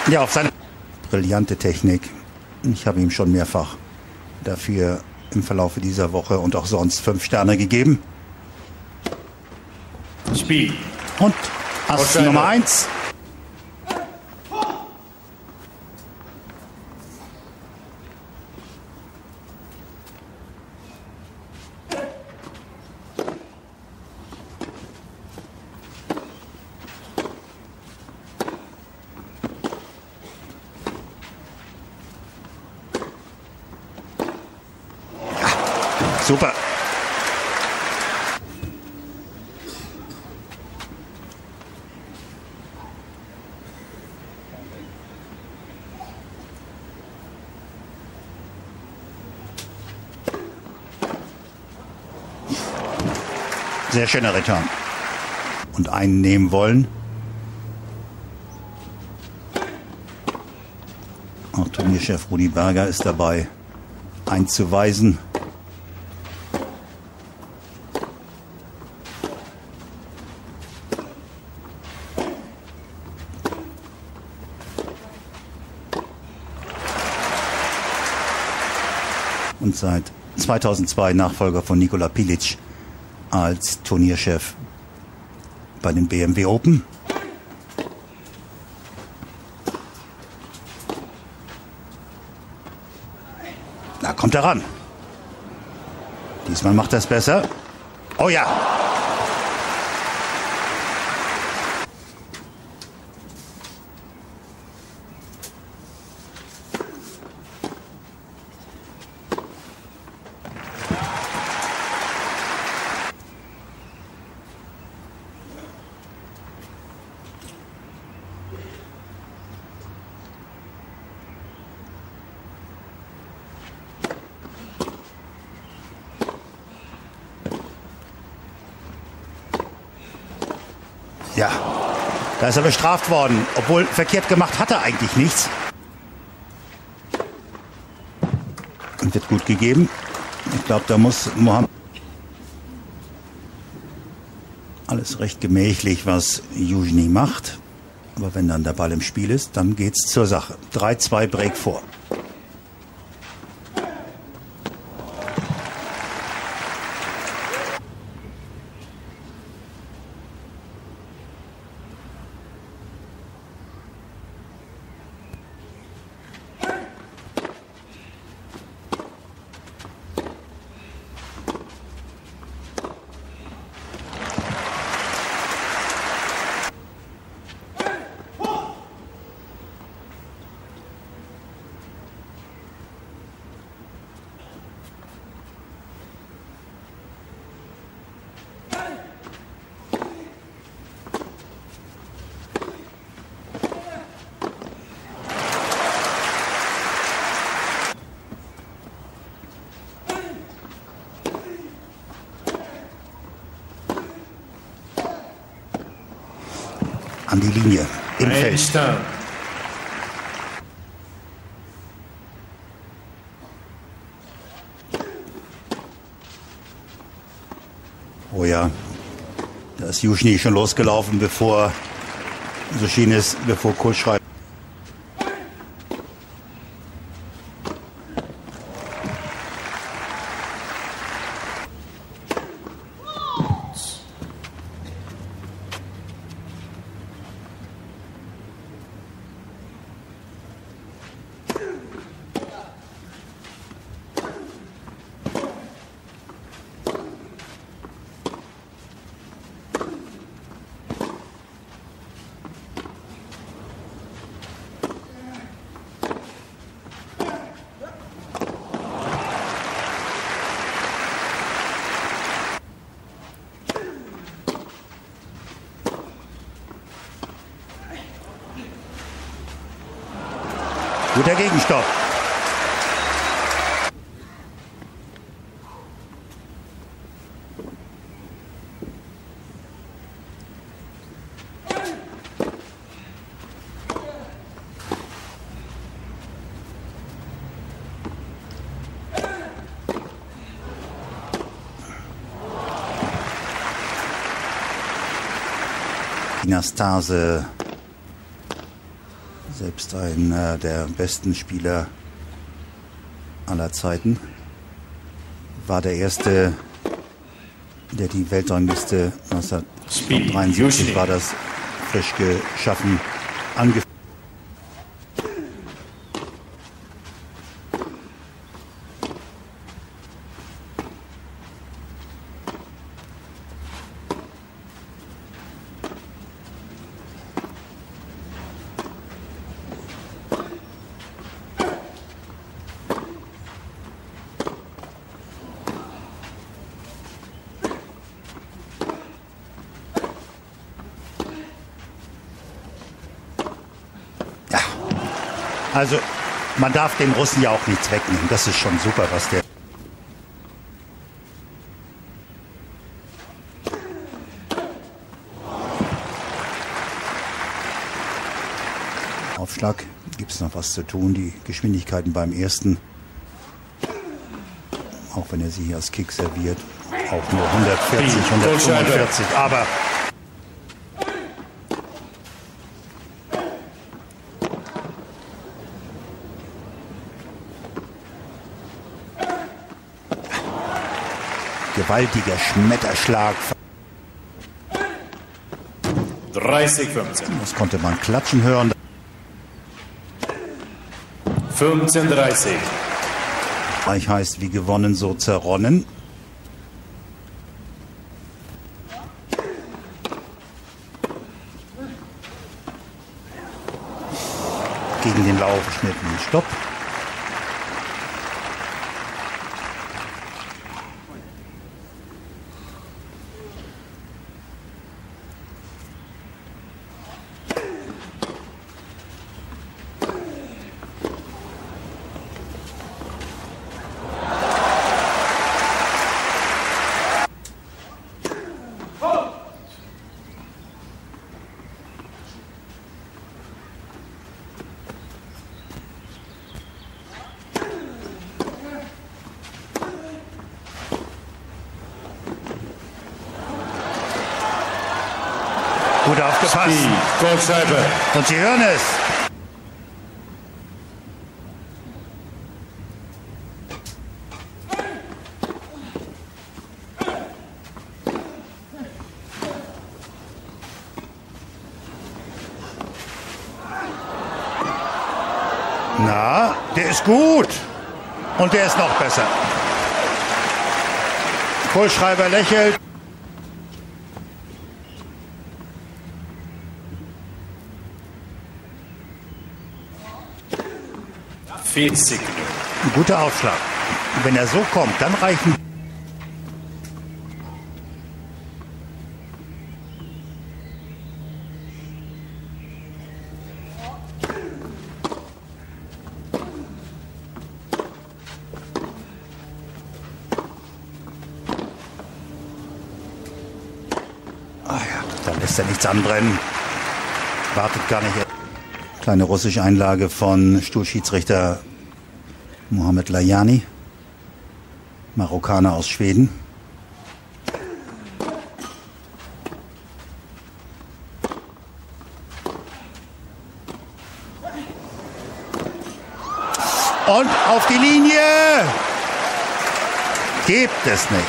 Ja, auf seine brillante Technik. Ich habe ihm schon mehrfach dafür im Verlauf dieser Woche und auch sonst 5 Sterne gegeben. Spiel. Und Ass Nummer 1. Super. Sehr schöner Return. Und einen nehmen wollen. Auch Turnierchef Rudi Berger ist dabei, einzuweisen. Und seit 2002 Nachfolger von Nikola Pilic als Turnierchef bei den BMW Open. Da kommt er ran. Diesmal macht er es besser. Oh ja! Ja, da ist er bestraft worden. Obwohl verkehrt gemacht hat er eigentlich nichts. Und wird gut gegeben. Ich glaube, da muss Mohammed alles recht gemächlich, was Youzhny macht. Aber wenn dann der Ball im Spiel ist, dann geht's zur Sache. 3-2 Break vor. An die Linie im Feld. Oh ja, da ist Youzhny schon losgelaufen, bevor, so schien es, bevor Kohlschreiber. Guter Gegenstopp. Nastase, sehr Selbst einer der besten Spieler aller Zeiten. War der erste, der die Weltrangliste 1973 war das frisch geschaffen angefangen. Also, man darf den Russen ja auch nichts wegnehmen. Das ist schon super, was der... Aufschlag, gibt es noch was zu tun. Die Geschwindigkeiten beim ersten, auch wenn er sie hier als Kick serviert, auch nur 140, 145, aber... Gewaltiger Schmetterschlag. 30, 15. Das konnte man klatschen hören. 15, 30. Gleich heißt wie gewonnen, so zerronnen. Gegen den Lauf geschnitten. Stopp. Gut aufgepasst. Goldscheibe. Und Sie hören es. Na, der ist gut. Und der ist noch besser. Kohlschreiber lächelt. Ein guter Aufschlag. Wenn er so kommt, dann reichen. Ah ja, da lässt er nichts anbrennen. Wartet gar nicht. Kleine russische Einlage von Stuhlschiedsrichter Mohamed Layani, Marokkaner aus Schweden. Und auf die Linie! Gibt es nicht.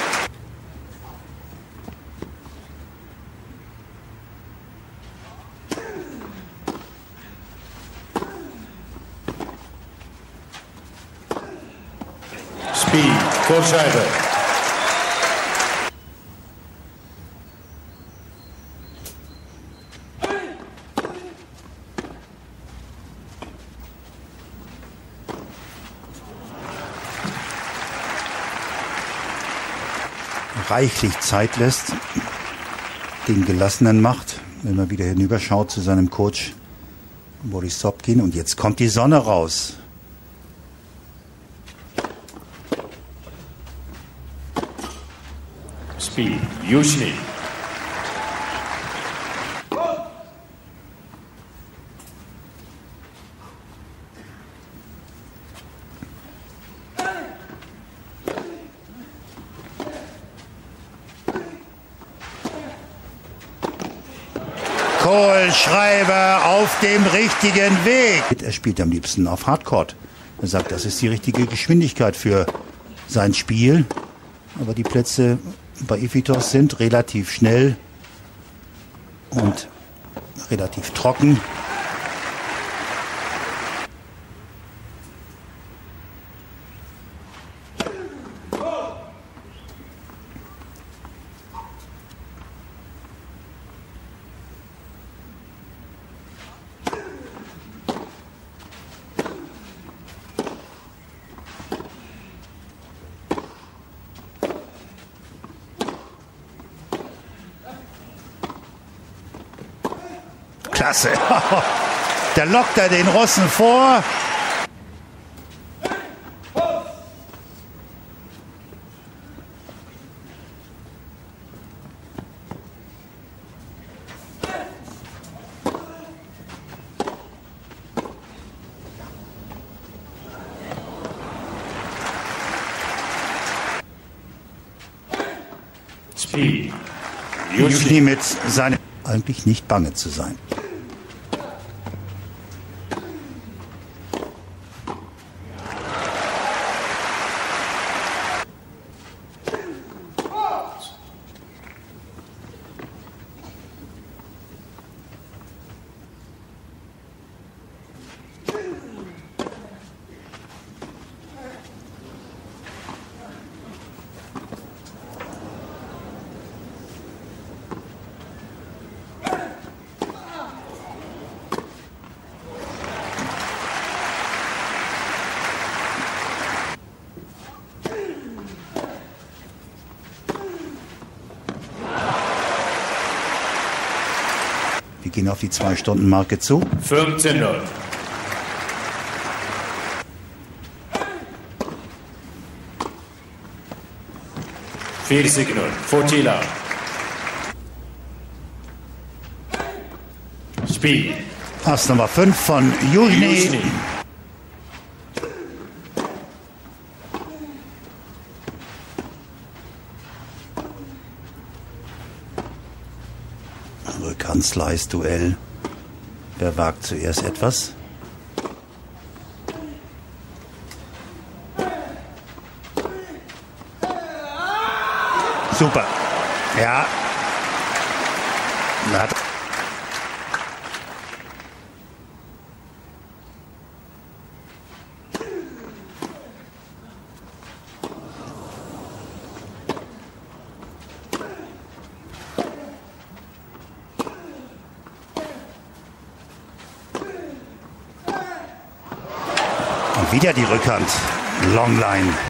Kohlscheibe. Reichlich Zeit lässt, den Gelassenen macht, wenn man wieder hinüberschaut zu seinem Coach Boris Sobkin. Und jetzt kommt die Sonne raus. Speed, Yushny. Kohlschreiber auf dem richtigen Weg. Er spielt am liebsten auf Hardcourt. Er sagt, das ist die richtige Geschwindigkeit für sein Spiel. Aber die Plätze bei Iphitos sind relativ schnell und relativ trocken. Klasse. Da lockt er den Russen vor. Speed. Yushny mit seinem eigentlich nicht bange zu sein. Wir gehen auf die 2-Stunden-Marke zu. 15:0. Fotila. Speed. Ass Nummer 5 von Yushny. Rückhand-Slice-Duell. Wer wagt zuerst etwas? Super. Ja. Und wieder die Rückhand. Longline.